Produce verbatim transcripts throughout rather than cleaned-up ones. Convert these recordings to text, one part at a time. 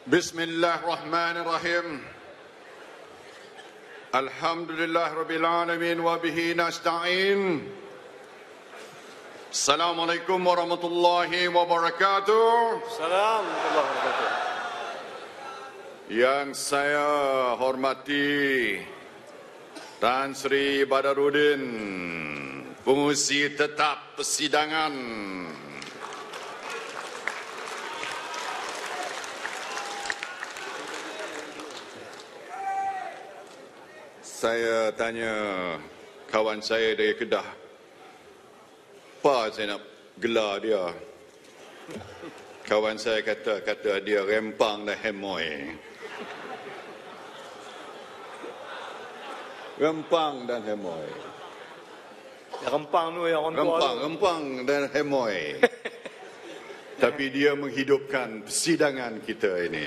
Bismillahirrahmanirrahim. Alhamdulillah Rabbil Alamin wa bihi nasta'in. Assalamualaikum warahmatullahi wabarakatuh. Assalamualaikum warahmatullahi wabarakatuh. Yang saya hormati Tan Sri Badarudin, Pengurusi Tetap Persidangan. Saya tanya kawan saya dari Kedah, apa saya nak gelar dia? Kawan saya kata, kata dia rempang dan hemoy. Rempang dan hemoy. Yang rempang tu yang orang tua. Rempang, rempang dan hemoy. Tapi dia menghidupkan persidangan kita ini.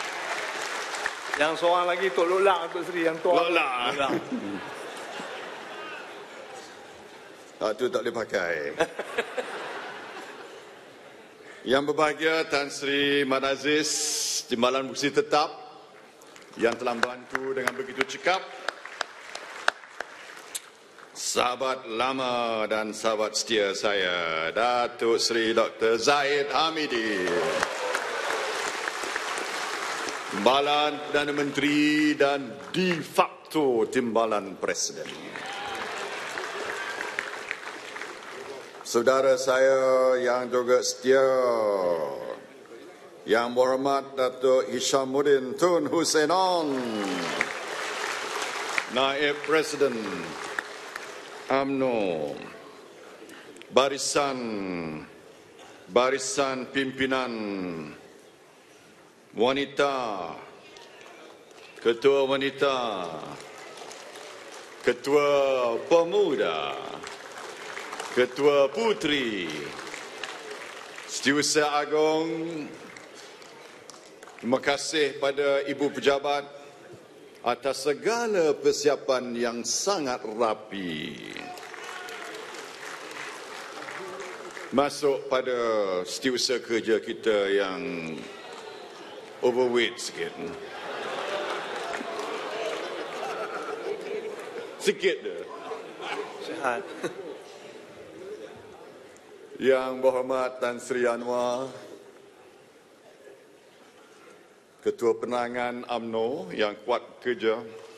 Yang seorang lagi Tok Lolak, Tok Sri yang tua. Lolak. Ah, tu tak boleh pakai. Yang berbahagia Tan Sri Mat Aziz, Timbalan Bukti Tetap yang telah membantu dengan begitu cekap. Sahabat lama dan sahabat setia saya, Datuk Seri Doktor Zahid Hamidi. Timbalan Perdana Menteri dan de facto Timbalan Presiden. Saudara saya yang juga setia, Yang Berhormat Datuk Hishamuddin Tun Husainon, Naib Presiden U M N O, Barisan Barisan Pimpinan Wanita, Ketua Wanita, Ketua Pemuda, Ketua Puteri, Setiausaha Agong. Terima kasih pada Ibu Pejabat atas segala persiapan yang sangat rapi. Masuk pada setiausaha kerja kita yang overweight sikit. Sikit dia. Sihat. Yang Berhormat Tan Sri Anwar, Ketua Penerangan U M N O yang kuat kerja.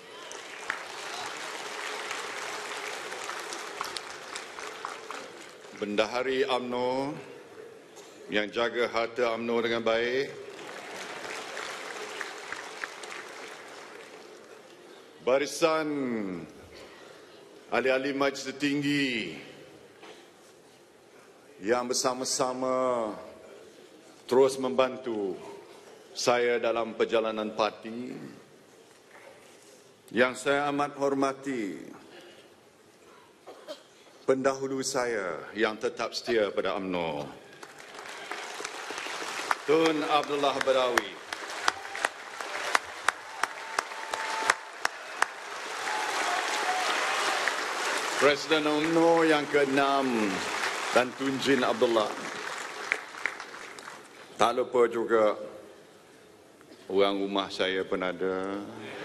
Bendahari U M N O yang jaga harta U M N O dengan baik. Barisan ahli-ahli Majlis Tertinggi yang bersama-sama terus membantu saya dalam perjalanan parti. Yang saya amat hormati pendahulu saya yang tetap setia pada U M N O, Tun Abdullah Badawi. Presiden U M N O yang keenam dan Tun Jin Abdullah. Tak lupa juga orang rumah saya pun ada.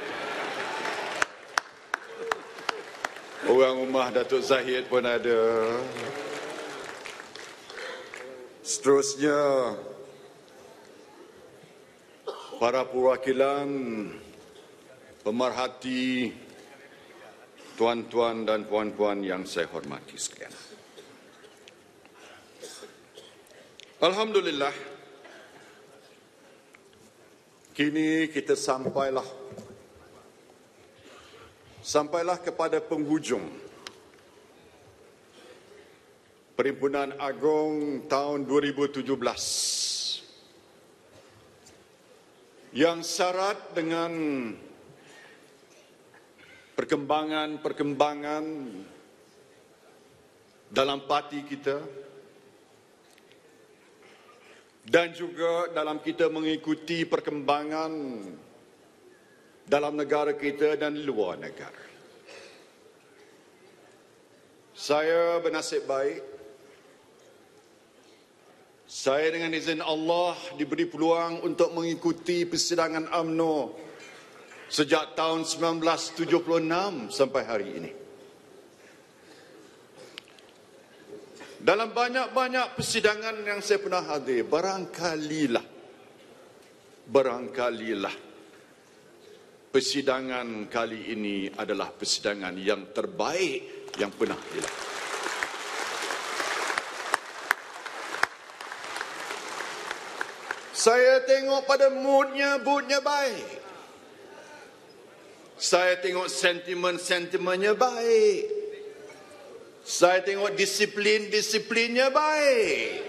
Orang rumah Datuk Zahid pun ada. Seterusnya, para perwakilan, pemerhati, tuan-tuan dan puan-puan yang saya hormati sekalian. Alhamdulillah, kini kita sampailah sampailah kepada penghujung Perhimpunan Agong tahun dua ribu tujuh belas yang syarat dengan perkembangan-perkembangan dalam parti kita dan juga dalam kita mengikuti perkembangan dalam negara kita dan luar negara. Saya bernasib baik Saya dengan izin Allah diberi peluang untuk mengikuti persidangan U M N O sejak tahun seribu sembilan ratus tujuh puluh enam sampai hari ini. Dalam banyak-banyak persidangan yang saya pernah hadir, barangkalilah, barangkalilah persidangan kali ini adalah persidangan yang terbaik yang pernah dilakukan. Saya tengok pada moodnya, moodnya baik. Saya tengok sentimen-sentimennya baik. Saya tengok disiplin-disiplinnya baik.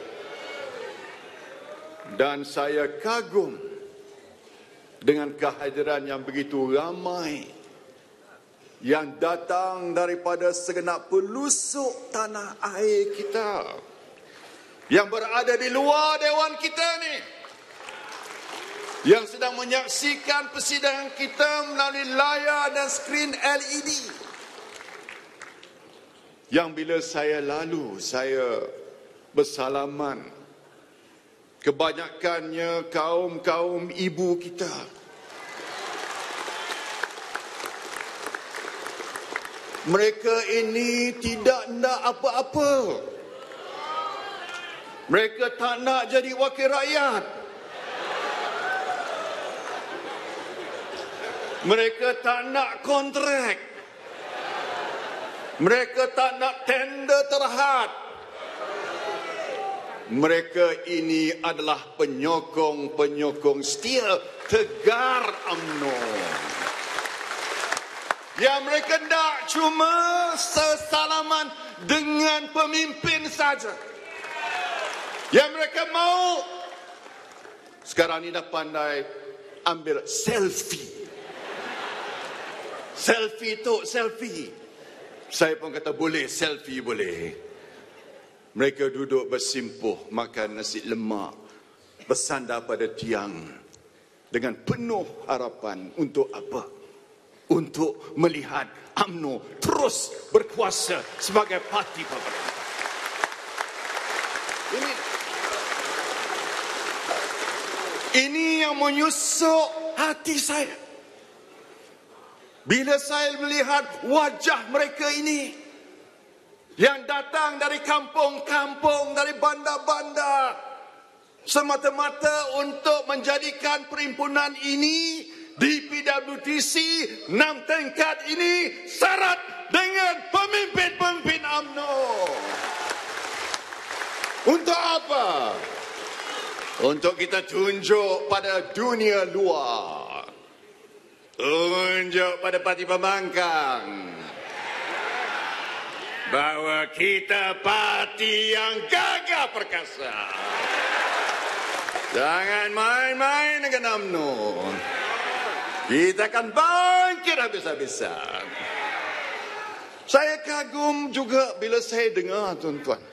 Dan saya kagum dengan kehadiran yang begitu ramai yang datang daripada segenap pelosok tanah air kita, yang berada di luar dewan kita ni, yang sedang menyaksikan persidangan kita melalui layar dan skrin L E D. Yang bila saya lalu, saya bersalaman. Kebanyakannya kaum-kaum ibu kita. Mereka ini tidak nak apa-apa. Mereka tak nak jadi wakil rakyat. Mereka tak nak kontrak. Mereka tak nak tender terhad. Mereka ini adalah penyokong-penyokong setia tegar U M N O. Yang mereka tak cuma sesalaman dengan pemimpin saja. Yang mereka mau sekarang ni dah pandai ambil selfie. Selfie tu, selfie. Saya pun kata boleh, selfie boleh. Mereka duduk bersimpuh, makan nasi lemak, bersandar pada tiang dengan penuh harapan untuk apa? Untuk melihat U M N O terus berkuasa sebagai parti pemerintah. Ini, ini yang menyusuk hati saya. Bila saya melihat wajah mereka ini yang datang dari kampung-kampung, dari bandar-bandar, semata-mata untuk menjadikan perhimpunan ini di P W T C enam tingkat ini syarat dengan pemimpin-pemimpin U M N O. Untuk apa? Untuk kita tunjuk pada dunia luar. Tunjuk pada parti pembangkang bahawa kita parti yang gagah perkasa. Jangan main-main dengan U M N O. Kita akan bangkit habis-habisan. Saya kagum juga bila saya dengar, tuan-tuan,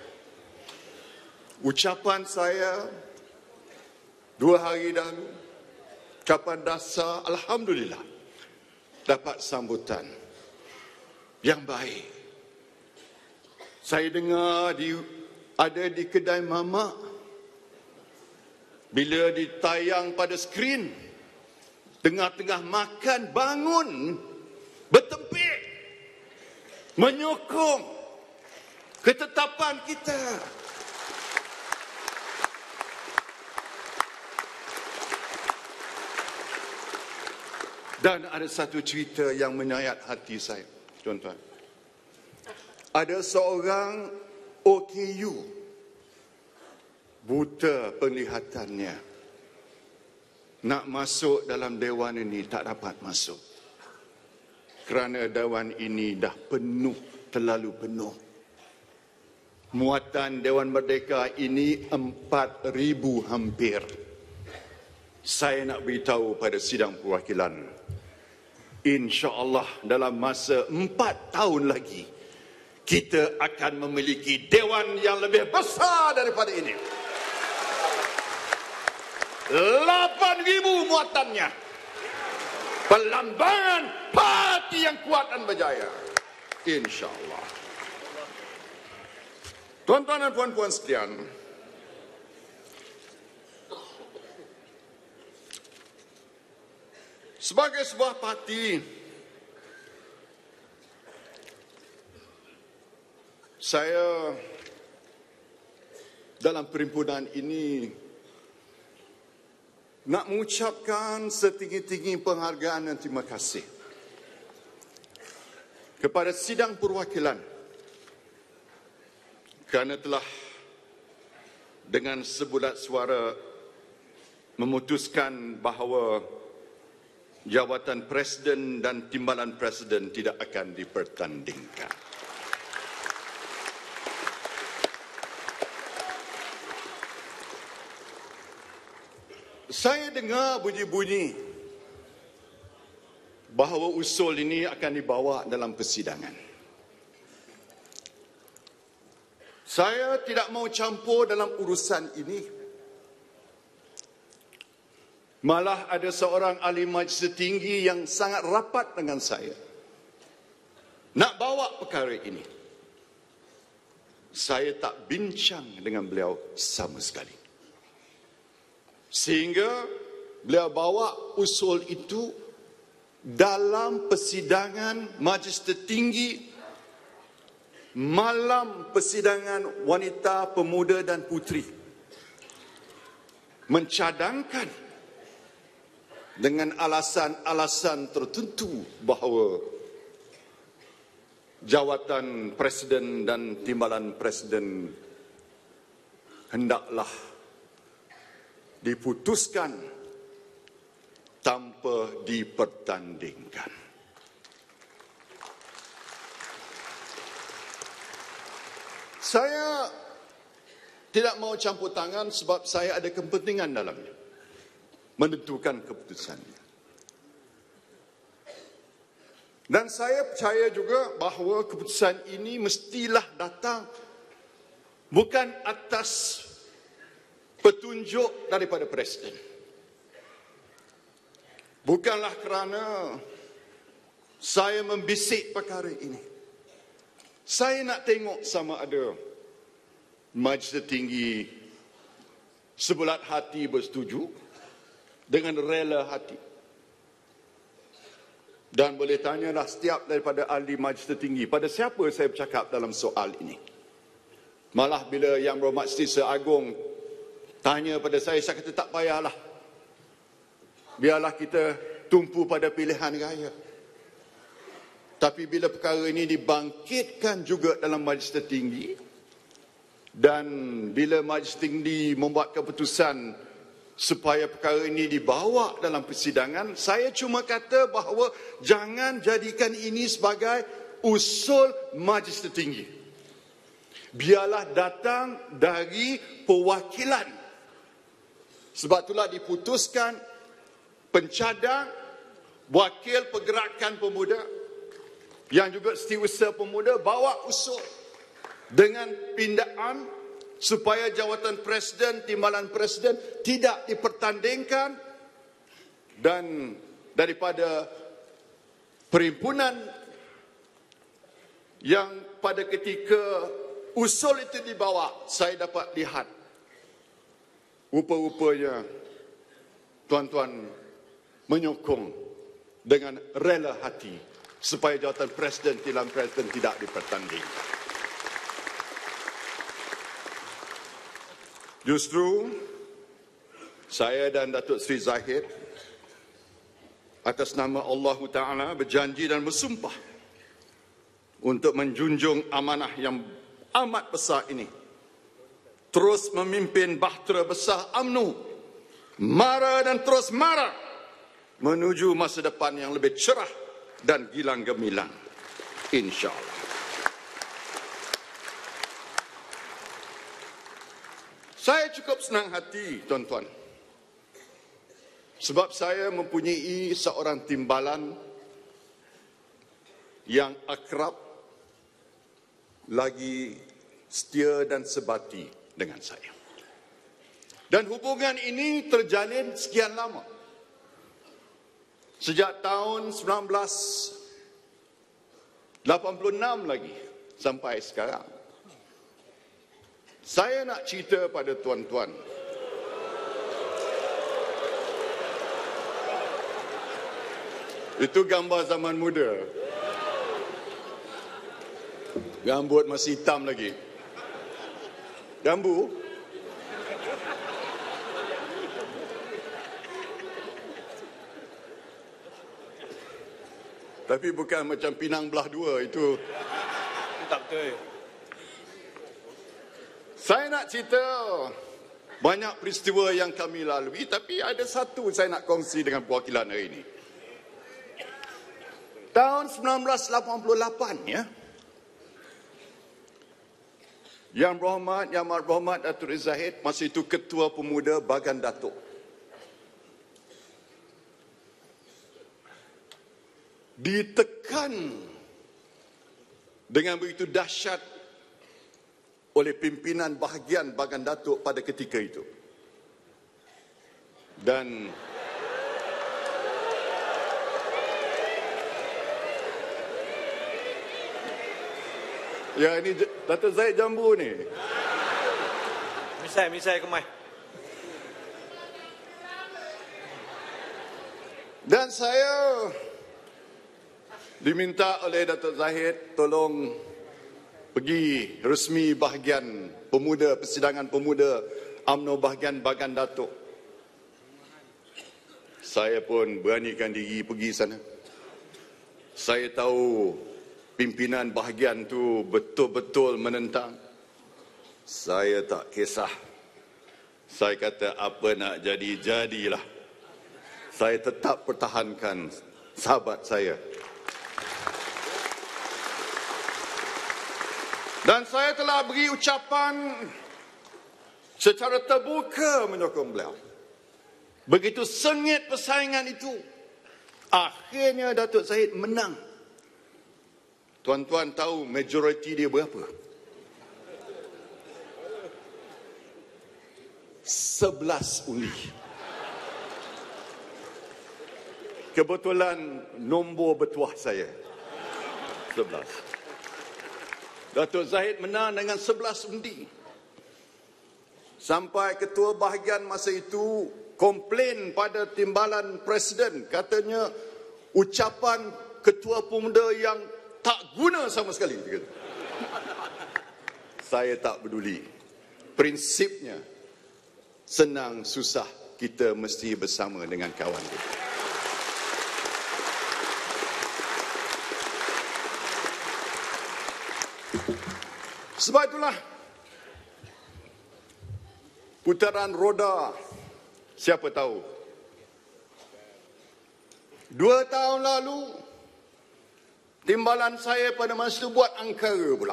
ucapan saya dua hari dahulu, ucapan dasar, alhamdulillah, dapat sambutan yang baik. Saya dengar di, ada di kedai mamak, bila ditayang pada skrin, tengah-tengah makan bangun, bertempik, menyokong ketetapan kita. Dan ada satu cerita yang menyayat hati saya, tuan-tuan. Ada seorang O K U, buta penglihatannya, nak masuk dalam dewan ini tak dapat masuk. Kerana dewan ini dah penuh, terlalu penuh. Muatan Dewan Merdeka ini empat ribu hampir. Saya nak beritahu pada sidang perwakilan, insya-Allah dalam masa empat tahun lagi kita akan memiliki dewan yang lebih besar daripada ini. lapan ribu muatannya. Perlambangan parti yang kuat dan berjaya. Insya-Allah. Tuan-tuan dan puan-puan sekalian, Sebagai sebuah parti, saya dalam perhimpunan ini nak mengucapkan setinggi-tinggi penghargaan dan terima kasih kepada Sidang Perwakilan kerana telah dengan sebulat suara memutuskan bahawa jawatan Presiden dan Timbalan Presiden tidak akan dipertandingkan. Saya dengar bunyi-bunyi bahawa usul ini akan dibawa dalam persidangan. Saya tidak mau campur dalam urusan ini. Malah ada seorang ahli majlis tinggi yang sangat rapat dengan saya nak bawa perkara ini. Saya tak bincang dengan beliau sama sekali. Sehingga beliau bawa usul itu dalam persidangan majlis tertinggi malam persidangan wanita, pemuda dan puteri, mencadangkan dengan alasan-alasan tertentu bahawa jawatan Presiden dan Timbalan Presiden hendaklah diputuskan tanpa dipertandingkan. Saya tidak mau campur tangan sebab saya ada kepentingan dalamnya, menentukan keputusannya. Dan saya percaya juga bahawa keputusan ini mestilah datang bukan atas petunjuk daripada Presiden. Bukanlah kerana saya membisik perkara ini. Saya nak tengok sama ada majlis tinggi sebulat hati bersetuju dengan rela hati. Dan boleh tanyalah setiap daripada ahli majlis tertinggi, pada siapa saya bercakap dalam soal ini. Malah bila Yang Berhormat Setiausaha Agong tanya pada saya, saya kata tak payahlah. Biarlah kita tumpu pada pilihan raya. Tapi bila perkara ini dibangkitkan juga dalam majlis tertinggi, dan bila majlis tinggi membuat keputusan supaya perkara ini dibawa dalam persidangan, saya cuma kata bahawa jangan jadikan ini sebagai usul majlis tertinggi. Biarlah datang dari perwakilan. Sebab itulah diputuskan pencadang, wakil pergerakan pemuda yang juga Setiausaha Pemuda bawa usul dengan pindaan supaya jawatan Presiden, Timbalan Presiden tidak dipertandingkan, dan daripada perhimpunan yang pada ketika usul itu dibawa, saya dapat lihat rupa-rupanya tuan-tuan menyokong dengan rela hati supaya jawatan Presiden, Timbalan Presiden tidak dipertandingkan. Justru saya dan Datuk Seri Zahid atas nama Allah Ta'ala berjanji dan bersumpah untuk menjunjung amanah yang amat besar ini, terus memimpin bahtera besar UMNO, mara dan terus mara menuju masa depan yang lebih cerah dan gilang gemilang, insya-Allah. Saya cukup senang hati, tuan-tuan, sebab saya mempunyai seorang timbalan yang akrab, lagi setia dan sebati dengan saya. Dan hubungan ini terjalin sekian lama. Sejak tahun seribu sembilan ratus lapan puluh enam lagi sampai sekarang. Saya nak cerita pada tuan-tuan, Itu gambar zaman muda. Rambut masih hitam lagi. Jambu. Tapi bukan macam pinang belah dua itu. Tak betul. Saya nak cerita banyak peristiwa yang kami lalui, tapi ada satu saya nak kongsi dengan perwakilan hari ini. Tahun sembilan belas lapan puluh lapan, ya. Yang berhormat, Yang Amat Berhormat Datuk Zahid, masa itu Ketua Pemuda Bagan Datuk. Ditekan dengan begitu dahsyat oleh pimpinan bahagian Bagan Datuk pada ketika itu. Dan ya, ini Datuk Zahid Jambu ni. Misai, misai kemai. Dan saya diminta oleh Datuk Zahid tolong pergi resmi bahagian pemuda, persidangan pemuda U M N O bahagian Bagan Datuk. Saya pun beranikan diri pergi sana. Saya tahu pimpinan bahagian tu betul-betul menentang. Saya tak kisah. Saya kata apa nak jadi, jadilah. Saya tetap pertahankan sahabat saya. Dan saya telah beri ucapan secara terbuka menyokong beliau. Begitu sengit persaingan itu, akhirnya Datuk Zahid menang. Tuan-tuan tahu majoriti dia berapa? Sebelas undi. Kebetulan nombor bertuah saya. Sebelas. Datuk Zahid menang dengan sebelas undi. Sampai ketua bahagian masa itu komplain pada timbalan presiden. Katanya ucapan ketua pemuda yang tak guna sama sekali. Saya tak peduli. Prinsipnya, senang susah kita mesti bersama dengan kawan kita. Sebab itulah putaran roda, siapa tahu. Dua tahun lalu timbalan saya pada masa itu buat angkara pula.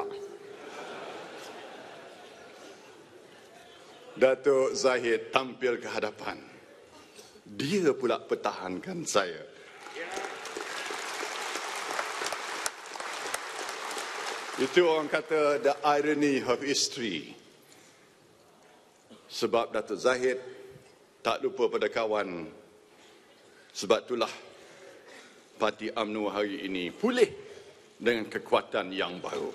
Datuk Zahid tampil ke hadapan. Dia pula pertahankan saya. Itu orang kata the irony of history. Sebab Datuk Zahid tak lupa pada kawan. Sebab itulah Parti U M N O hari ini pulih dengan kekuatan yang baru.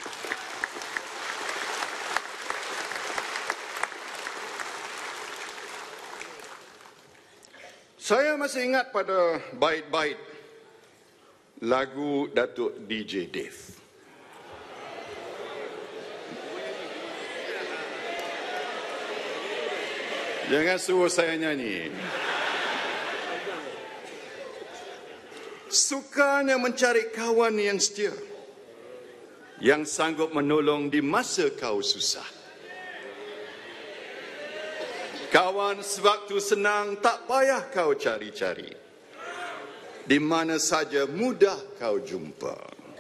Saya masih ingat pada bait-bait lagu Datuk D J Dave. Jangan suruh saya nyanyi. Sukanya mencari kawan yang setia, yang sanggup menolong di masa kau susah. Kawan sewaktu senang tak payah kau cari-cari. Di mana saja mudah kau jumpa.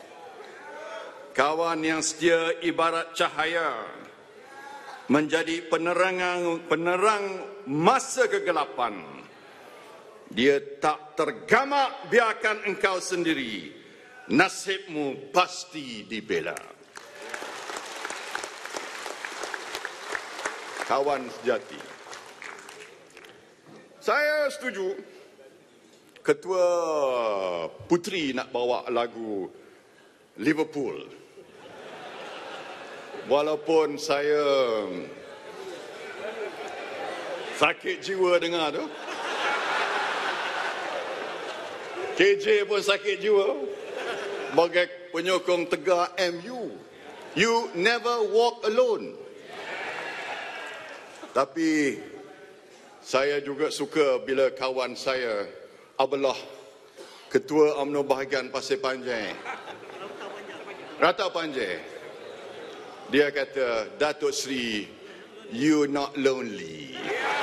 Kawan yang setia ibarat cahaya, menjadi penerangan penerang masa kegelapan. Dia tak tergamak biarkan engkau sendiri. Nasibmu pasti dibela. Kawan sejati. Saya setuju Ketua Puteri nak bawa lagu Liverpool. Walaupun saya sakit jiwa dengar tu. K J pun sakit jiwa. Sebagai penyokong tegar M U. You never walk alone. Tapi saya juga suka bila kawan saya, Abdullah, Ketua U M N O Bahagian Pasir Panjang, Rata Panjang, dia kata, Datuk Seri, you not lonely.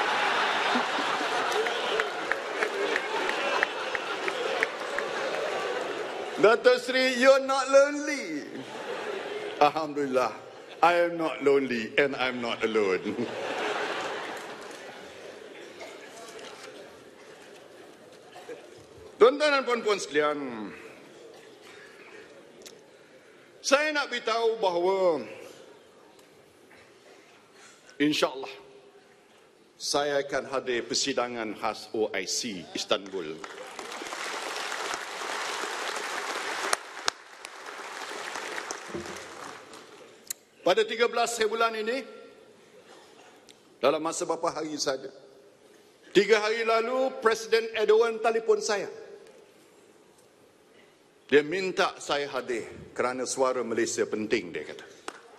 Datuk Seri, you're not lonely. Alhamdulillah, I am not lonely and I'm not alone. Tuan-tuan dan puan-puan sekalian, saya nak beritahu bahawa insya-Allah saya akan hadir persidangan khas O I C Istanbul. Pada tiga belas bulan ini, dalam masa beberapa hari saja, tiga hari lalu Presiden Erdogan telefon saya. Dia minta saya hadir kerana suara Malaysia penting, dia kata.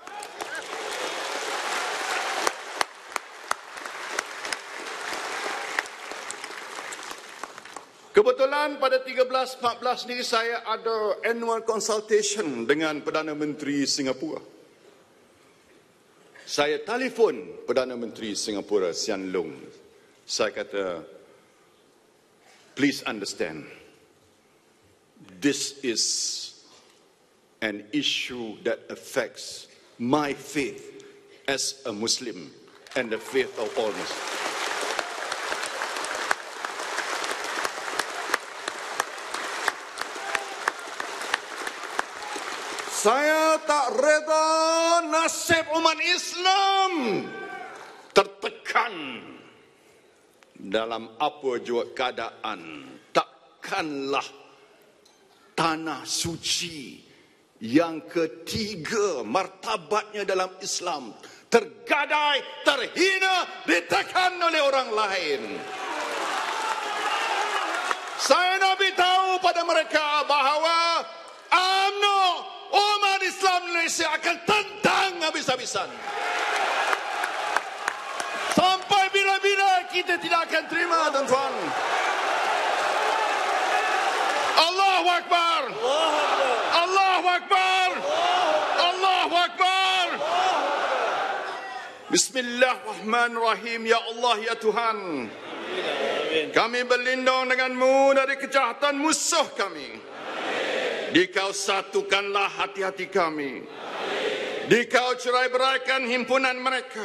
Kebetulan pada tiga belas empat belas ni saya ada annual consultation dengan Perdana Menteri Singapura. Saya telefon Perdana Menteri Singapura, Sian Lung. Saya kata, please understand, this is an issue that affects my faith as a Muslim and the faith of all Muslims. Saya tak reda nasib umat Islam tertekan dalam apa jua keadaan. Takkanlah tanah suci yang ketiga martabatnya dalam Islam tergadai, terhina, ditekan oleh orang lain. Saya nak beritahu pada mereka bahawa U M N O, umat Islam Malaysia akan tentang habis-habisan. Sampai bila-bila kita tidak akan terima, tuan-tuan. Allahu Akbar. Allahu Akbar. Allahu Akbar. Bismillahirrahmanirrahim. Ya Allah, ya Tuhan. Kami berlindung dengan-Mu dari kejahatan musuh kami. Dikau satukanlah hati-hati kami. Dikau cerai-beraikan himpunan mereka.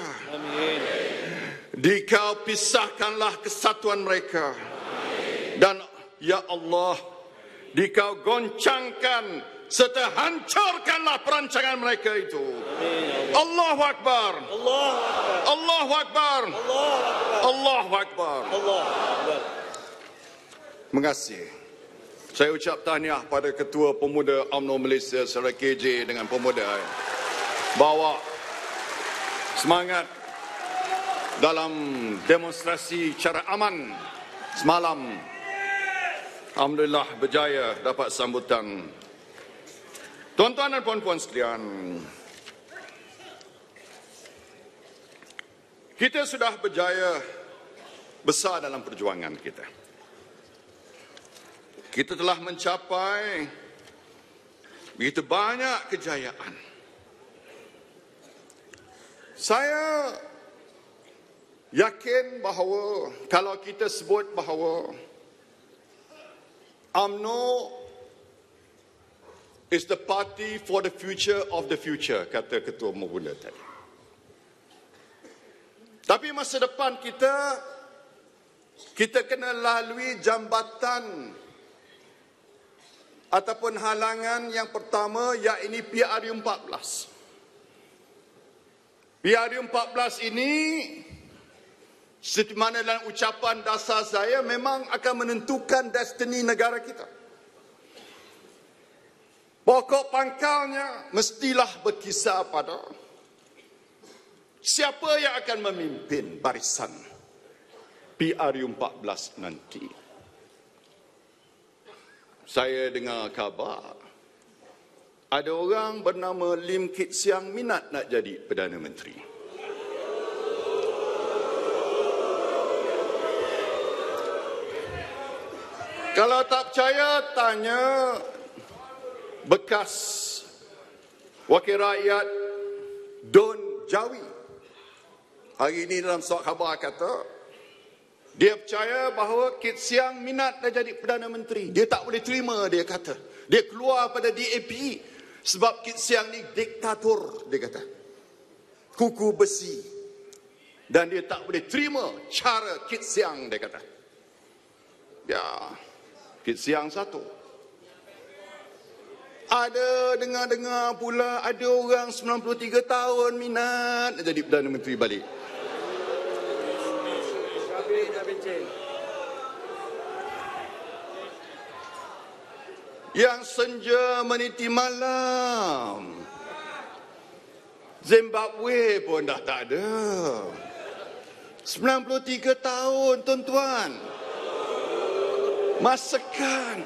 Dikau pisahkanlah kesatuan mereka. Dan ya Allah, Dikau goncangkan serta hancurkanlah perancangan mereka itu. Allahu Akbar. Allahu Akbar. Allahu Akbar. Terima kasih. Saya ucap tahniah pada Ketua Pemuda U M N O Malaysia serta K J dengan pemuda. Bawa semangat dalam demonstrasi cara aman semalam. Alhamdulillah berjaya dapat sambutan. Tuan-tuan dan puan-puan sekalian, kita sudah berjaya besar dalam perjuangan kita. Kita telah mencapai begitu banyak kejayaan. Saya yakin bahawa kalau kita sebut bahawa U M N O is the party for the future of the future, kata Ketua Pemuda tadi. Tapi masa depan kita, kita kena lalui jambatan ataupun halangan yang pertama, iaitu P R U empat belas. P R U empat belas ini, seperti mana dalam ucapan dasar saya, memang akan menentukan destiny negara kita. Pokok pangkalnya mestilah berkisar pada siapa yang akan memimpin barisan P R U empat belas nanti. saya dengar khabar ada orang bernama Lim Kit Siang minat nak jadi Perdana Menteri. Kalau tak percaya, tanya bekas Wakil Rakyat Don Jawi. Hari ini dalam surat khabar kata, dia percaya bahawa Kit Siang minat nak jadi Perdana Menteri. Dia tak boleh terima, dia kata. Dia keluar pada D A P sebab Kit Siang ni diktator, dia kata. Kuku besi. Dan dia tak boleh terima cara Kit Siang, dia kata. Ya, Kit Siang satu. Ada dengar-dengar pula ada orang sembilan puluh tiga tahun minat nak jadi Perdana Menteri balik. Yang senja meniti malam, Zimbabwe pun dah tak ada. sembilan puluh tiga tahun, tuan-tuan. Masakan.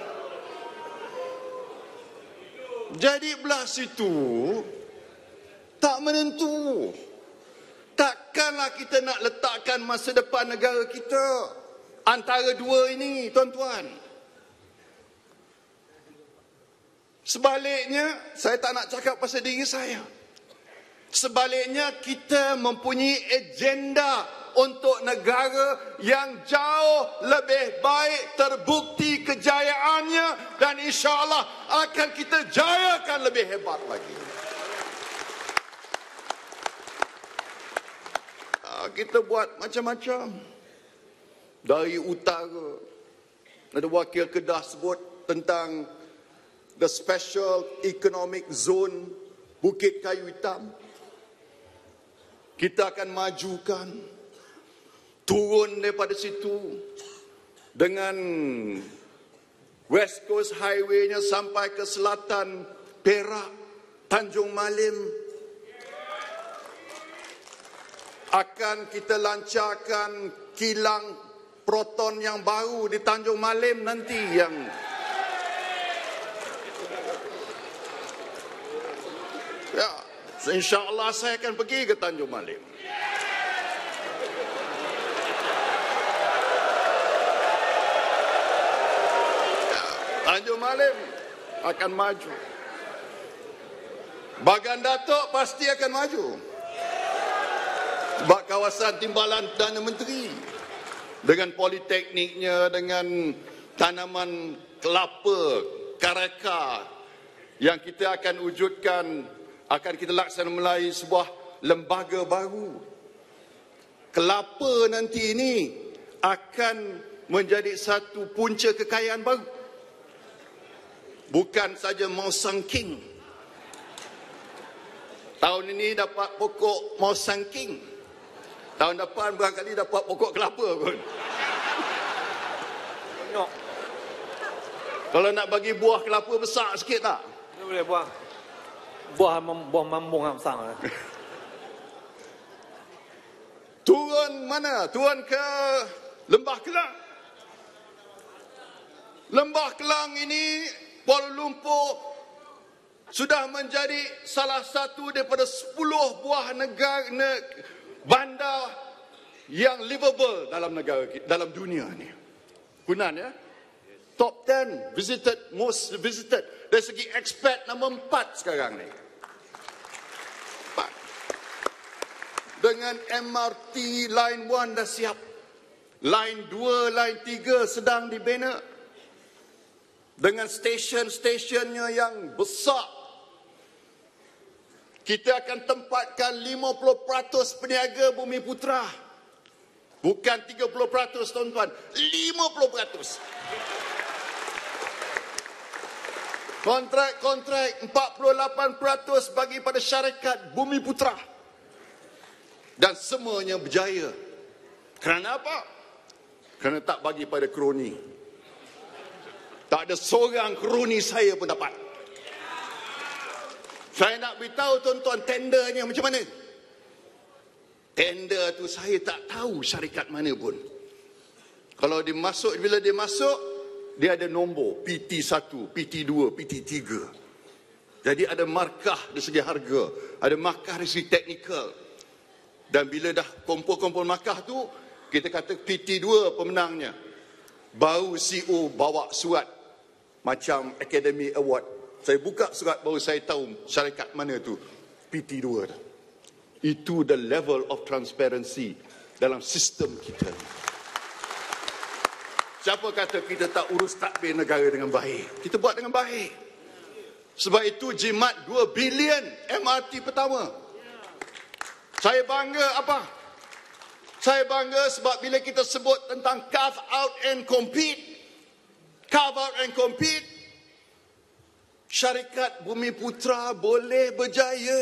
Jadi belah situ tak menentu. Takkanlah kita nak letakkan masa depan negara kita antara dua ini, tuan-tuan. Sebaliknya, saya tak nak cakap pasal diri saya. Sebaliknya, kita mempunyai agenda untuk negara yang jauh lebih baik, terbukti kejayaannya, dan insya-Allah akan kita jayakan lebih hebat lagi. Kita buat macam-macam. Dari utara, ada wakil Kedah sebut tentang the Special Economic Zone Bukit Kayu Hitam. Kita akan majukan, turun daripada situ dengan West Coast Highway-nya sampai ke selatan Perak, Tanjung Malim. Akan kita lancarkan kilang proton yang baru di Tanjung Malim nanti yang ya, insya-Allah saya akan pergi ke Tanjung Malim. Ya, Tanjung Malim akan maju. Bagan Datuk pasti akan maju. Sebab kawasan timbalan Perdana Menteri dengan politekniknya, dengan tanaman kelapa, karaka yang kita akan wujudkan, akan kita laksanakan melalui sebuah lembaga baru. Kelapa nanti ini akan menjadi satu punca kekayaan baru. Bukan saja Mausang King. Tahun ini dapat pokok Mausang King. Tahun depan barangkali dapat pokok kelapa pun. No. Kalau nak bagi buah kelapa besar sikit tak? Tak boleh buah. Buah buah mambung yang besar. Turun mana? Turun ke Lembah Kelang. Lembah Kelang ini Kuala Lumpur sudah menjadi salah satu daripada sepuluh buah negara ne, bandar yang livable dalam negara dalam dunia ni. Kunan ya. Top ten visited, most visited. Dari segi expat nombor empat sekarang ni. Empat. Dengan M R T Line one dah siap. Line two, Line three sedang dibina. Dengan stesen-stesennya yang besar. Kita akan tempatkan lima puluh peratus peniaga Bumi Putra. Bukan tiga puluh peratus, tuan-tuan. lima puluh peratus. Kontrak-kontrak empat puluh lapan peratus bagi pada syarikat Bumi Putra. Dan semuanya berjaya. Kerana apa? Kerana tak bagi pada kroni. Tak ada seorang kroni saya pun dapat. Saya nak beritahu tuan-tuan tendernya macam mana. Tender tu saya tak tahu syarikat mana pun. Kalau dia masuk, bila dia masuk, dia ada nombor P T satu, P T dua, P T tiga. Jadi ada markah dari segi harga, ada markah dari segi teknikal. Dan bila dah kumpul-kumpul markah tu, kita kata P T dua pemenangnya. Baru C E O bawa surat macam Academy Award. Saya buka surat baru saya tahu syarikat mana tu P T dua. Itu the level of transparency dalam sistem kita. Siapa kata kita tak urus takbir negara dengan baik? Kita buat dengan baik. Sebab itu jimat dua bilion M R T pertama. Saya bangga apa? Saya bangga sebab bila kita sebut tentang carve out and compete, carve out and compete, syarikat Bumiputra boleh berjaya.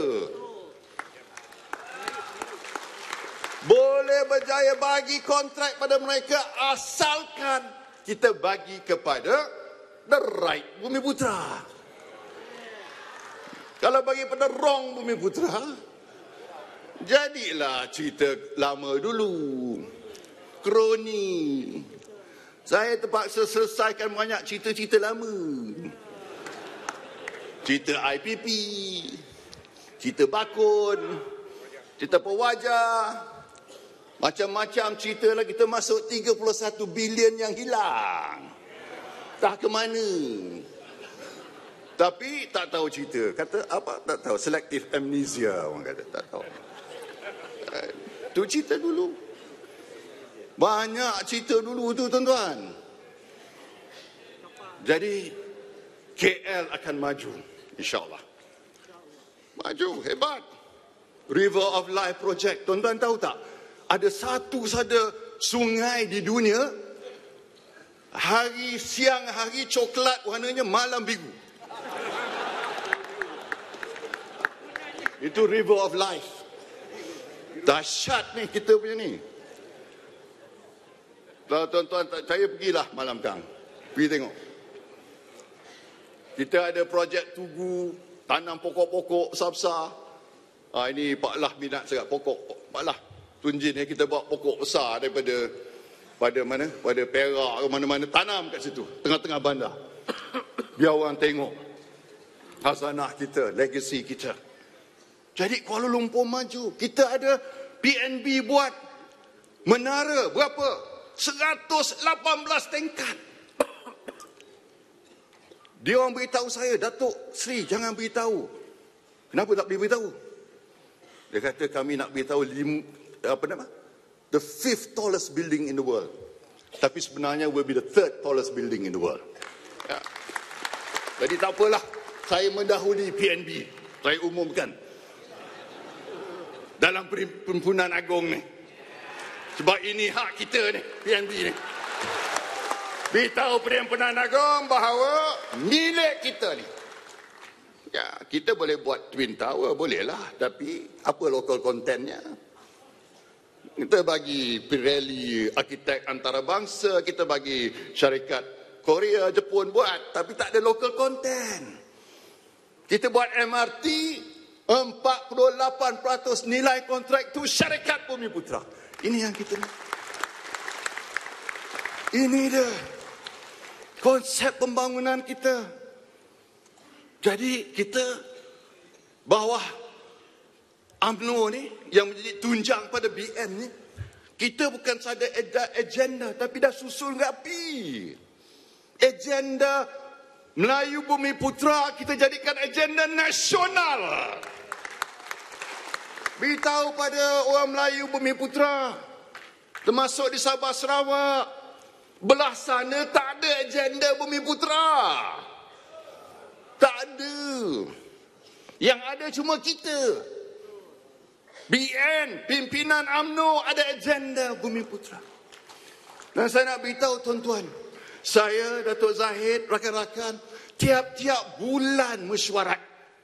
Boleh berjaya bagi kontrak pada mereka asalkan kita bagi kepada the right Bumiputra. Kalau bagi pada wrong Bumiputra, jadilah cerita lama dulu. Kroni. Saya terpaksa selesaikan banyak cerita-cerita lama. Cerita I P P, cerita Bakun, cerita Pewajah, macam-macam cerita lah. Kita masuk tiga puluh satu bilion yang hilang. Tak ke mana. Tapi tak tahu cerita. Kata apa? Tak tahu. Selective amnesia orang kata. Tak tahu. Tu cerita dulu. Banyak cerita dulu tu tuan-tuan. Jadi K L akan maju. InsyaAllah. Maju. Hebat. River of Life Project. Tuan-tuan tahu tak? Ada satu saja sungai di dunia. Hari siang hari coklat warnanya malam biru. Itu River of Life. Dahsyat ni kita punya ni. Tuan-tuan, saya pergilah malam kang. Pergi tengok. Kita ada projek Tugu, tanam pokok-pokok besar-besar. Ah, ini Pak Lah minat sangat pokok. Pak Lah, Tunjin ni kita bawa pokok besar daripada pada mana? Pada Perak ke mana-mana. Tanam kat situ, tengah-tengah bandar. Biar orang tengok. Khazanah kita, legacy kita. Jadi Kuala Lumpur maju. Kita ada P N B buat menara berapa? seratus lapan belas tingkat. Dia orang beritahu saya, Datuk Sri jangan beritahu. Kenapa tak boleh beritahu? Dia kata kami nak beritahu lim, apa nama? The fifth tallest building in the world. Tapi sebenarnya will be the third tallest building in the world. Ya. Jadi tak apalah. Saya mendahului P N B. Saya umumkan. Dalam perhimpunan agung ni. Sebab ini hak kita ni, P N B ni. Beritahu perhimpunan agung bahawa milik kita ni. Ya, kita boleh buat Twin Tower, bolehlah. Tapi apa local contentnya? Kita bagi Pirelli, arkitek antarabangsa, kita bagi syarikat Korea, Jepun buat. Tapi tak ada local content. Kita buat M R T, empat puluh lapan peratus nilai kontrak tu syarikat Bumiputra. Ini yang kita nak. Ini dia konsep pembangunan kita. Jadi kita bawah U M N O ni yang menjadi tunjang pada B M ni, kita bukan sahaja agenda tapi dah susul rapi. Agenda Melayu Bumiputra kita jadikan agenda nasional. Beritahu pada orang Melayu Bumiputra, termasuk di Sabah Sarawak, belah sana tak ada agenda Bumiputra. Tak ada. Yang ada cuma kita. B N, pimpinan U M N O ada agenda Bumiputra. Dan saya nak beritahu tuan-tuan, saya, Datuk Zahid, rakan-rakan, tiap-tiap bulan mesyuarat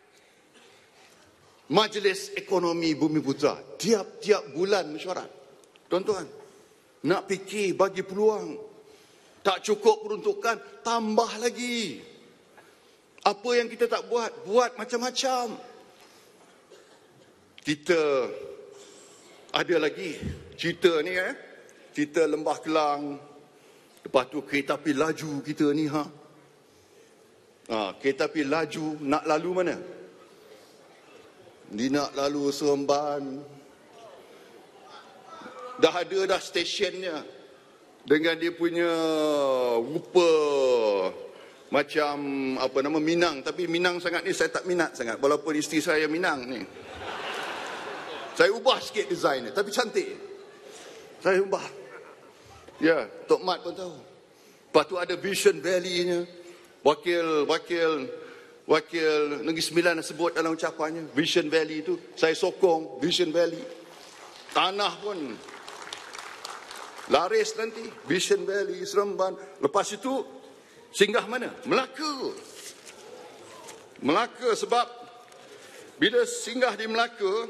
Majlis Ekonomi Bumiputra. Tiap-tiap bulan mesyuarat. Tuan-tuan, nak fikir bagi peluang. Tak cukup peruntukan, tambah lagi. Apa yang kita tak buat, buat macam-macam. Kita ada lagi cerita ni eh. Cerita Lembah Kelang. Lepas tu kereta api laju kita ni, ha. Ha, kereta api laju nak lalu mana? Dia nak lalu Seremban. Dah ada dah stesyennya. Dengan dia punya rupa macam apa nama Minang, tapi Minang sangat ni saya tak minat sangat, walaupun isteri saya Minang ni. Saya ubah sikit design dia, tapi cantik. Saya ubah. Ya, Tok Mat pun tahu. Lepas tu ada Vision Valley-nya. Wakil wakil wakil Negeri Sembilan sebut dalam ucapannya, Vision Valley tu saya sokong Vision Valley. Tanah pun laris nanti, Vision Valley, Seremban. Lepas itu singgah mana? Melaka. Melaka, sebab bila singgah di Melaka,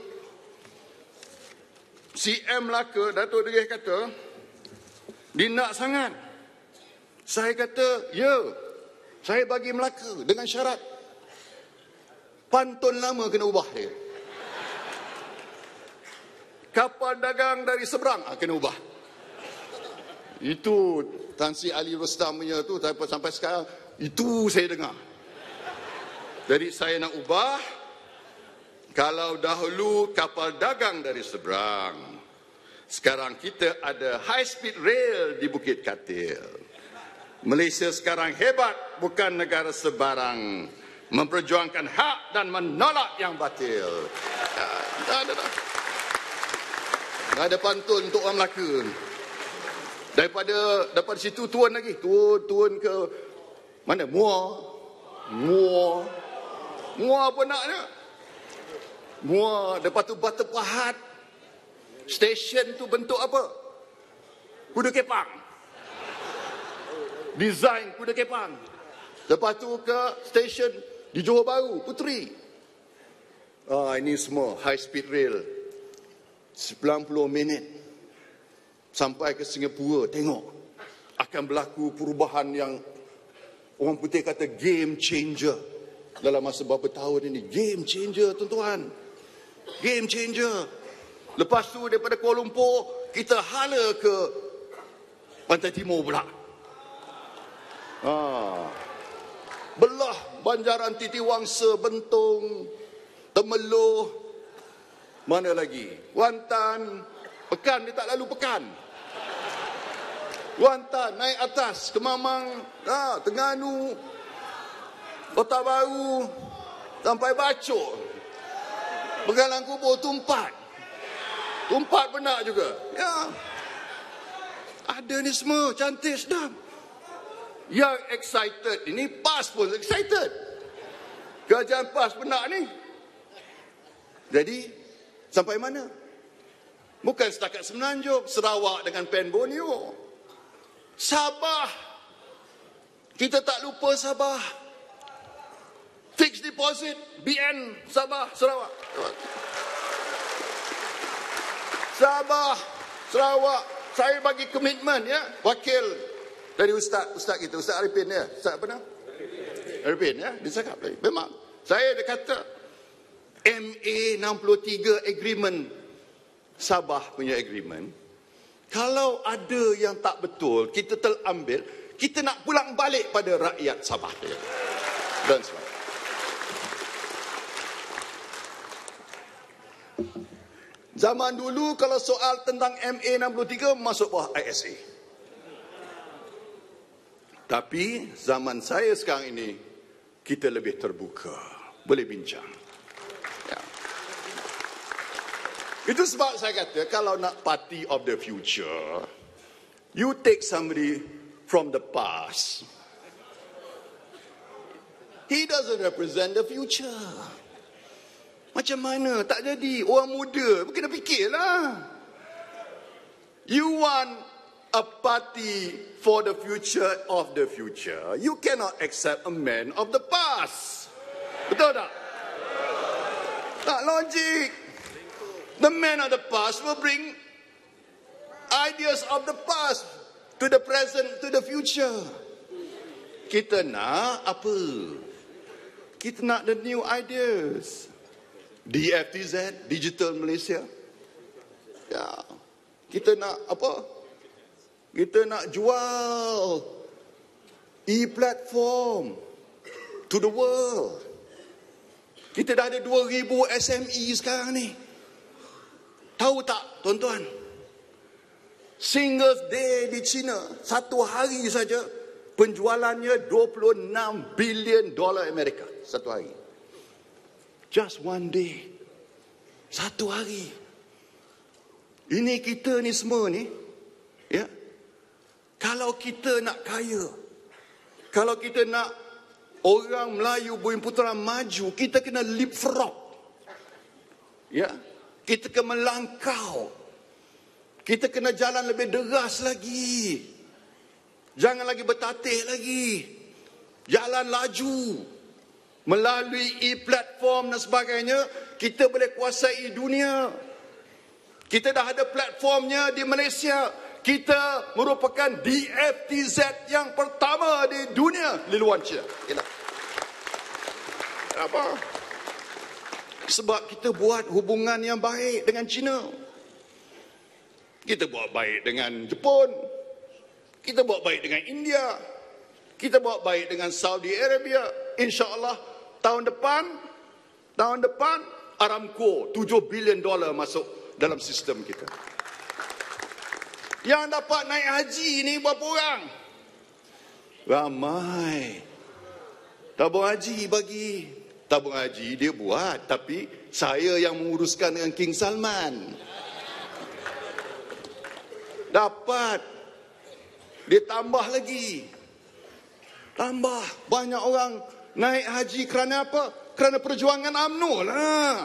C M Melaka, Datuk Degeh kata, dia nak sangat. Saya kata, ya, saya bagi Melaka dengan syarat pantun lama kena ubah dia. Kapal dagang dari seberang ah, kena ubah. Itu Tan Sri Ali Rostam punya tu sampai sekarang itu saya dengar. Jadi saya nak ubah. Kalau dahulu kapal dagang dari seberang, sekarang kita ada high speed rail di Bukit Katil. Malaysia sekarang hebat, bukan negara sebarang, memperjuangkan hak dan menolak yang batil. Tak ada dah. Tak ada pantun untuk orang Melaka. Daripada daripada situ turun lagi, turun turun ke mana? Muar, Muar, Muar apa naknya? Muar. Lepas tu Batu Pahat. Stesen tu bentuk apa? Kuda kepang. Design kuda kepang. Lepas tu ke stesen di Johor Bahru, Puteri. Ah, ini semua high speed rail. sembilan puluh minit. Sampai ke Singapura, tengok. Akan berlaku perubahan yang orang putih kata game changer. Dalam masa beberapa tahun ini. Game changer, tuan-tuan. Game changer. Lepas tu daripada Kuala Lumpur, kita hala ke Pantai Timur pula. Ha. Belah Banjaran Titiwangsa, Bentong, Temeloh, mana lagi? Kuantan, Pekan, dia tak lalu Pekan. Kuantan, naik atas, Kemamang, ha, Terengganu, Kota Baru, sampai Bacok. Pegalang Kubur, Tumpat. Tumpat benak juga. Ya. Ada ni semua, cantik, sedap. Yang excited, ini PAS pun excited. Kerajaan PAS benak ni. Jadi, sampai mana? Bukan setakat Semenanjung, Sarawak dengan Pen Borneo. Sabah. Kita tak lupa Sabah. Fixed deposit, B N, Sabah, Sarawak. Sabah, Sarawak. Saya bagi komitmen, ya. Wakil dari Ustaz, Ustaz kita, Ustaz Arifin, ya. Ustaz apa nama? Arifin, ya. Dia cakap tadi. Memang. Saya dia kata, M A enam puluh tiga agreement, Sabah punya agreement, kalau ada yang tak betul, kita terambil, kita nak pulang balik pada rakyat Sabah. Dan sebagainya. Zaman dulu kalau soal tentang M A enam puluh tiga masuk bawah I S A. Tapi zaman saya sekarang ini, kita lebih terbuka. Boleh bincang. Ya. Itu sebab saya kata, kalau nak party of the future, you take somebody from the past. He doesn't represent the future. Macam mana? Tak jadi. Orang muda, kena fikirlah. You want a party for the future of the future. You cannot accept a man of the past. Betul tak? Tak logik. The man of the past will bring ideas of the past to the present, to the future. Kita nak apa? Kita nak the new ideas. D F T Z, Digital Malaysia. Ya. Kita nak apa? Kita nak jual e-platform to the world. Kita dah ada dua ribu S M E sekarang ni. Tahu tak tuan-tuan? Singles Day di China, satu hari saja penjualannya dua puluh enam bilion dolar Amerika. Satu hari. Just one day. Satu hari. Ini kita ni semua ni, ya. Kalau kita nak kaya, kalau kita nak orang Melayu Bumi Putra maju, kita kena leapfrog. Ya. Kita kena melangkau. Kita kena jalan lebih deras lagi. Jangan lagi bertatih lagi. Jalan laju. Melalui e-platform dan sebagainya, kita boleh kuasai dunia. Kita dah ada platformnya di Malaysia. Kita merupakan D F T Z yang pertama di dunia leluanca. Kenapa? Sebab kita buat hubungan yang baik dengan China. Kita buat baik dengan Jepun. Kita buat baik dengan India. Kita buat baik dengan Saudi Arabia. InsyaAllah tahun depan, tahun depan Aramco tujuh bilion dolar masuk dalam sistem kita. Yang dapat naik haji ni berapa orang? Ramai. Tabung haji bagi. Tabung haji dia buat, tapi saya yang menguruskan dengan King Salman. Dapat. Dia tambah lagi. Tambah. Banyak orang naik haji kerana apa? Kerana perjuangan U M N O lah.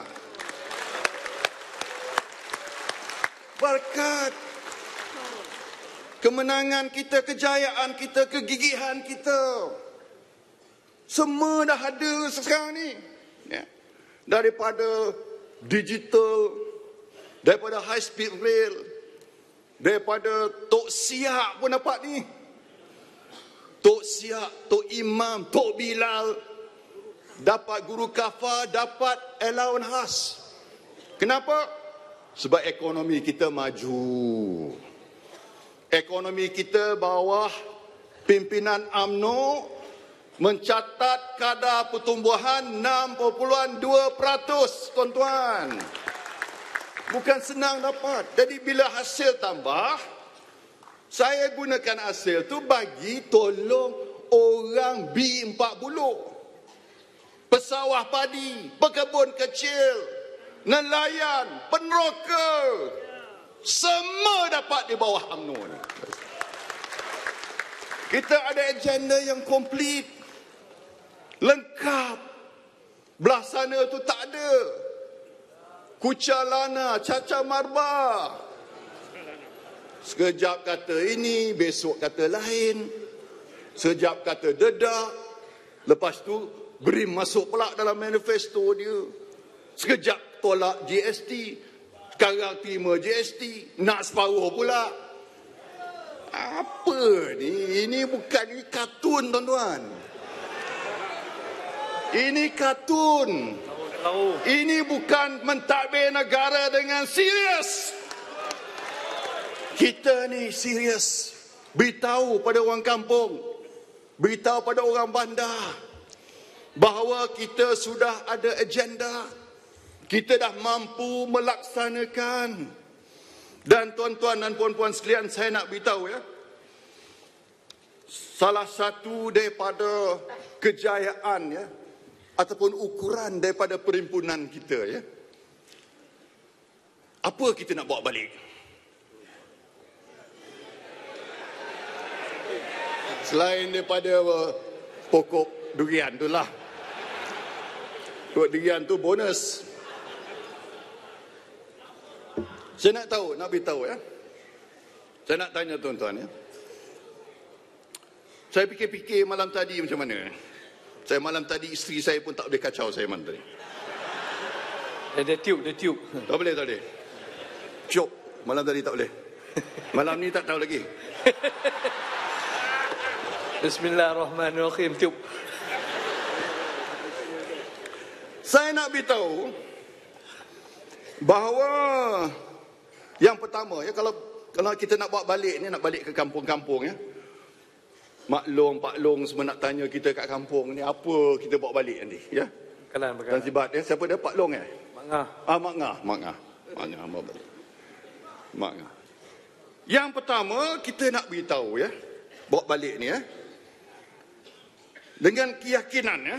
Berkat kemenangan kita, kejayaan kita, kegigihan kita. Semua dah ada sekarang ni. Ya. Daripada digital, daripada high speed rail, daripada Tok Siak pun dapat ni. Tok Siak, Tok Imam, Tok Bilal, dapat guru kafar, dapat allowance khas. Kenapa? Sebab ekonomi kita maju. Ekonomi kita bawah pimpinan U M N O mencatat kadar pertumbuhan enam perpuluhan dua peratus, tuan-tuan. Bukan senang dapat. Jadi bila hasil tambah, saya gunakan hasil tu bagi tolong orang B empat puluh. Pesawah padi, pekebun kecil, nelayan, peneroka. Semua dapat di bawah U M N O ni. Kita ada agenda yang komplit. Lengkap. Belah sana tu tak ada. Kuca lana, caca marba. Sekejap kata ini, besok kata lain. Sekejap kata dedak. Lepas tu, BRIM masuk pula dalam manifesto dia. Sekejap tolak G S T. Sekarang terima G S T. Nak separuh pula. Apa ni? Ini bukan, ini kartun, tuan-tuan. Ini kartun. Ini bukan mentadbir negara dengan serius. Kita ni serius. Beritahu pada orang kampung, beritahu pada orang bandar bahawa kita sudah ada agenda. Kita dah mampu melaksanakan. Dan tuan-tuan dan puan-puan sekalian, saya nak beritahu ya. Salah satu daripada kejayaan ya, ataupun ukuran daripada perhimpunan kita ya. Apa kita nak bawa balik? Selain daripada uh, pokok durian tu lah. Pokok durian tu bonus. Saya nak tahu, nak beritahu ya. Saya nak tanya tuan-tuan ya. Saya fikir-fikir malam tadi macam mana. Saya malam tadi isteri saya pun tak boleh kacau saya malam tadi. Dia tiup, dia tiup. Tak boleh, tak boleh. Syok, malam tadi tak boleh. Malam ni tak tahu lagi. Bismillahirrahmanirrahim, tiup. Saya nak beritahu bahawa yang pertama ya, kalau Kalau kita nak bawa balik ni, nak balik ke kampung-kampung ya. Mak Long, Pak Long semua nak tanya kita kat kampung ni, apa kita bawa balik nanti ya. Bekalan, bekalan. Tanzibat ya, siapa dia? Pak Long eh? Mak Ngah. Ah, Mak Ngah, Mak Ngah. Mak Ngah, bawa balik. Mak Ngah. Yang pertama, kita nak beritahu ya, bawa balik ni ya. Dengan keyakinan ya,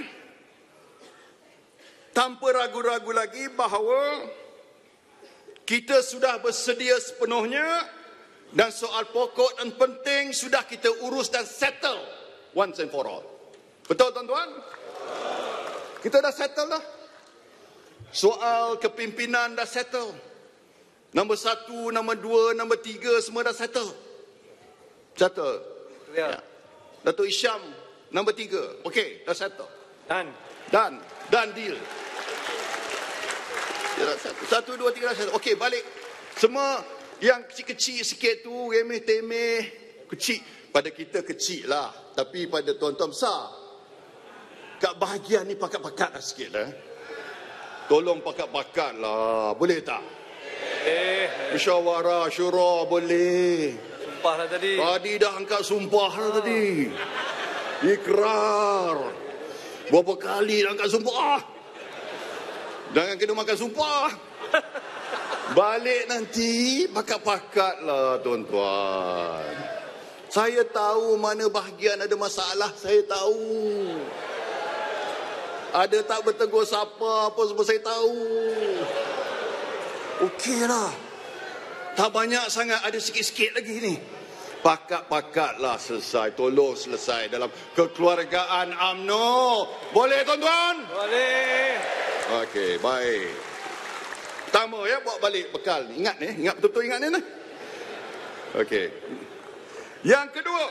tanpa ragu-ragu lagi bahawa kita sudah bersedia sepenuhnya dan soal pokok dan penting sudah kita urus dan settle once and for all. Betul tuan-tuan? Kita dah settle dah. Soal kepimpinan dah settle. Nombor satu, nombor dua, nombor tiga semua dah settle. Settle. Ya. Ya. Datuk Isham, nombor tiga. Okey, dah settle. Dan. Dan, dan deal. Ya, satu, satu, dua, tiga, satu. Okey, balik. Semua yang kecil-kecil sikit tu, remeh-temeh, kecil. Pada kita kecil lah. Tapi pada tuan-tuan besar. Kat bahagian ni pakat-pakat lah sikit lah. Tolong pakat-pakat lah. Boleh tak? Eh. Musyawarah, syura, boleh. Sumpah lah tadi. Tadi dah angkat sumpah lah tadi. Ikrar. Berapa kali dah angkat sumpah. Jangan kena makan sumpah. Balik nanti, pakat-pakat lah tuan-tuan. Saya tahu mana bahagian ada masalah, saya tahu. Ada tak bertegur siapa, apa semua saya tahu. Okeylah. Tak banyak sangat, ada sikit-sikit lagi ni. Pakat-pakatlah selesai, tolong selesai dalam kekeluargaan U M N O. Boleh tuan-tuan? Boleh. Okey, baik. Pertama ya, bawa balik bekal ni. Ingat ni, ingat betul-betul ingat ni. ni. Okey. Yang kedua,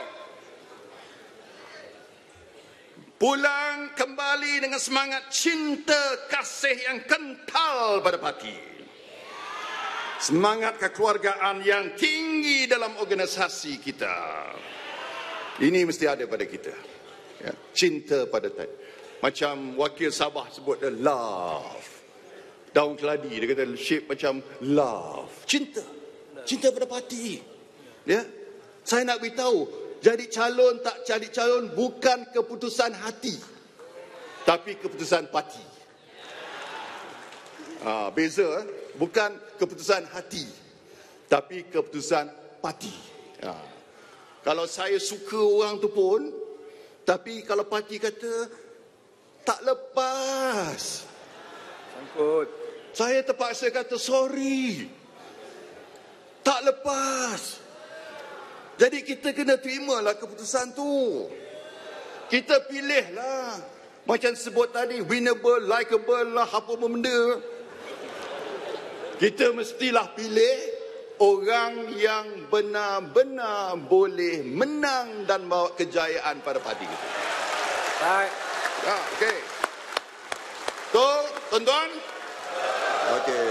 pulang kembali dengan semangat cinta kasih yang kental pada parti. Semangat kekeluargaan yang tinggi dalam organisasi kita. Ini mesti ada pada kita. Ya, cinta pada tadi. Macam wakil Sabah sebut dia love. Daun keladi dia kata shape macam love. Cinta. Cinta pada parti. Ya. Saya nak beritahu, jadi calon tak jadi calon bukan keputusan hati. Tapi keputusan parti. Ah, beza, bukan keputusan hati. Tapi keputusan parti. Ah. Kalau saya suka orang tu pun, tapi kalau parti kata tak lepas. Sangkut. Saya terpaksa kata sorry. Tak lepas. Jadi kita kena terimalah keputusan tu. Kita pilihlah. Macam sebut tadi, winnable, likeable lah, apa pun benda. Kita mestilah pilih orang yang benar-benar boleh menang dan bawa kejayaan pada parti kita. Baik. Ya, okey. Tu, tuan-tuan. Okey.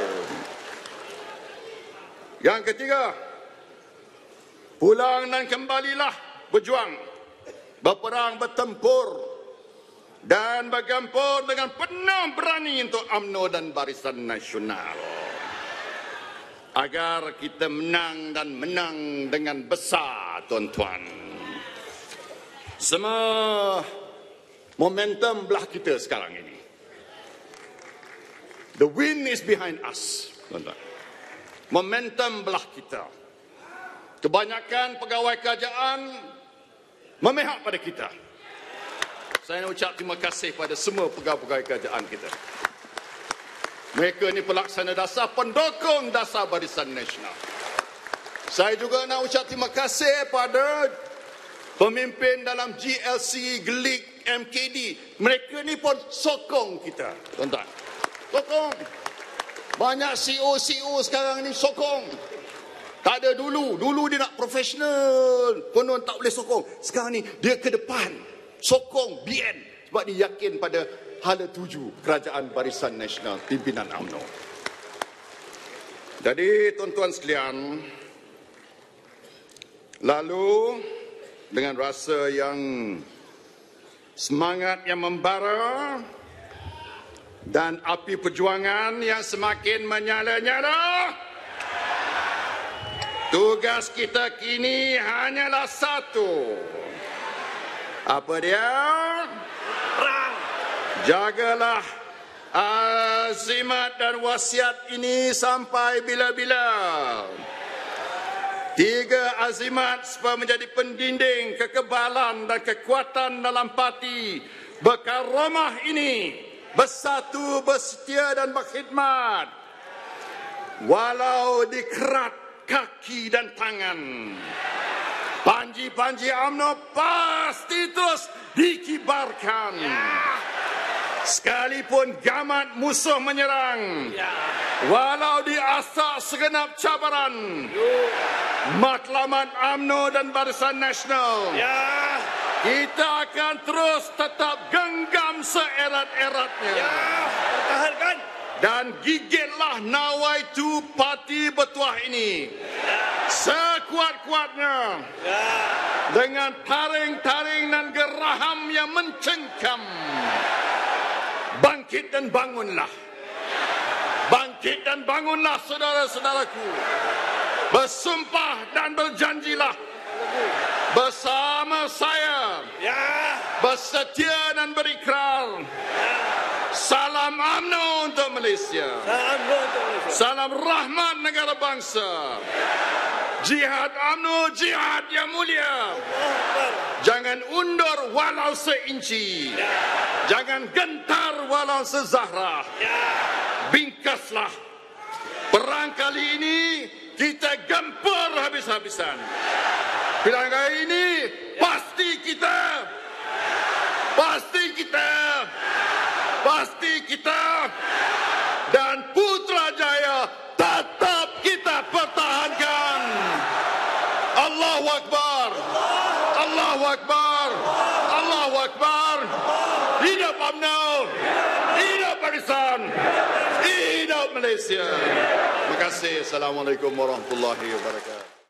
Yang ketiga, pulang dan kembalilah berjuang, berperang, bertempur dan bergempur dengan penuh berani untuk U M N O dan Barisan Nasional. Agar kita menang dan menang dengan besar, tuan-tuan. Semua momentum belah kita sekarang ini. The wind is behind us, tuan-tuan. Momentum belah kita. Kebanyakan pegawai kerajaan memihak pada kita. Saya nak ucap terima kasih pada semua pegawai-pegawai kerajaan kita. Mereka ni pelaksana dasar, pendukung dasar Barisan Nasional. Saya juga nak ucap terima kasih pada pemimpin dalam G L C, Gelik, M K D. Mereka ni pun sokong kita, tuan-tuan. Sokong. Banyak C O C O sekarang ni sokong. Tak ada dulu. Dulu dia nak profesional. Konon tak boleh sokong. Sekarang ni dia ke depan. Sokong B N. Sebab dia yakin pada hala tuju Kerajaan Barisan Nasional, pimpinan U M N O. Jadi tuan-tuan sekalian, lalu dengan rasa yang semangat yang membara dan api perjuangan yang semakin menyala-nyala, Tugas kita kini hanyalah satu. Apa dia? Perang. Jagalah azimat dan wasiat ini sampai bila-bila. Tiga azimat supaya menjadi pendinding kekebalan dan kekuatan dalam parti berkaromah ini, bersatu, bersetia dan berkhidmat walau dikerat kaki dan tangan. Panji-panji U M N O pasti terus dikibarkan. Sekalipun gamat musuh menyerang, walau diasak segenap cabaran, matlamat U M N O dan Barisan Nasional, kita akan terus tetap genggam seerat-eratnya. Pertahankan. Dan gigitlah nawaitu parti bertuah ini sekuat-kuatnya dengan taring-taring dan geraham yang mencengkam. Bangkit dan bangunlah. Bangkit dan bangunlah saudara-saudaraku. Bersumpah dan berjanjilah bersama saya. Bersetia dan berikrar. Salam U M N O untuk Malaysia. Salam rahmat negara bangsa. Jihad U M N O, jihad yang mulia. Jangan undur walau seinci. Jangan gentar walau sezahra. Bingkaslah. Perang kali ini kita gempur habis-habisan. Perang kali ini pasti kita, pasti kita, pasti kita dan Putrajaya tetap kita pertahankan. Allahu Akbar. Allahu Akbar. Allahu Akbar. Hidup U M N O. Hidup Barisan. Hidup Malaysia. Terima kasih. Assalamualaikum warahmatullahi wabarakatuh.